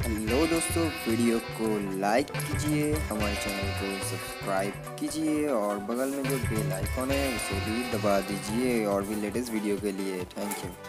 Hello दोस्तों, video को like कीजिए, हमारे चैनल को सब्सक्राइब कीजिए और बगल में जो बेल आइकॉन है उसे भी दबा दीजिए और भी लेटेस्ट वीडियो के लिए। Thank you.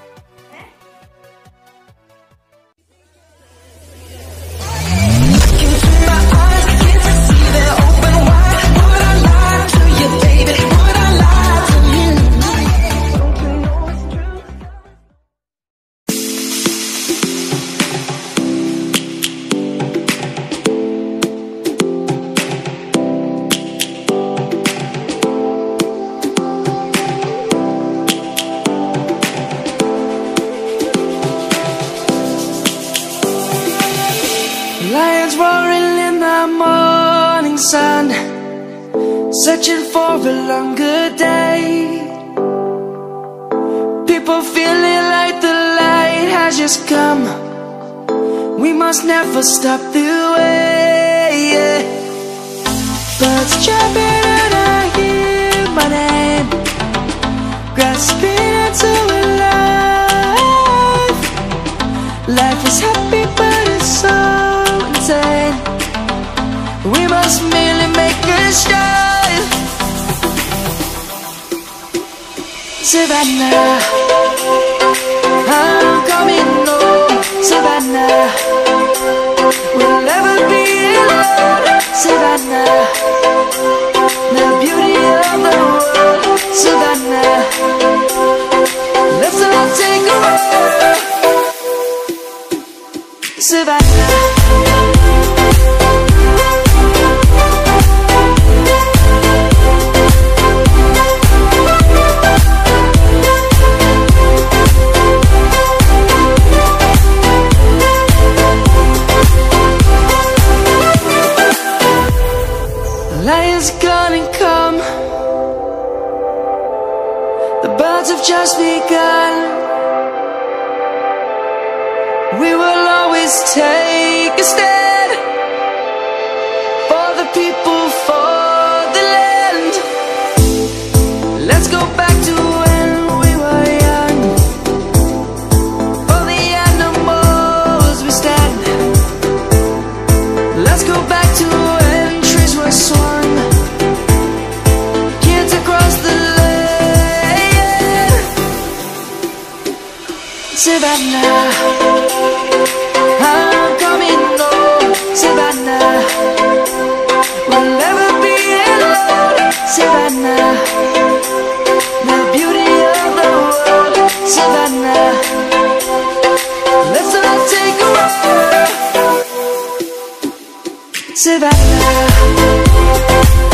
Lions roaring in the morning sun, searching for a longer day. People feeling like the light has just come. We must never stop the way. Birds chirping and I hear my name, grasping into a life. Life is happy but it's so insane. We must merely make a start. Savannah, I'm coming home. Savannah, we'll never be alone. Savannah, the beauty of the world. Savannah, let's all take a walk. Savannah. Lions gonna come. The birds have just begun. We will always take a stand for the people, for the land. Let's go back to when we were young. For the animals we stand. Let's go back to when trees were swung, kids across the land. Savannah, I'm coming home. Savannah, we'll never be alone. Savannah, the beauty of the world. Savannah, let's all take a walk. Savannah.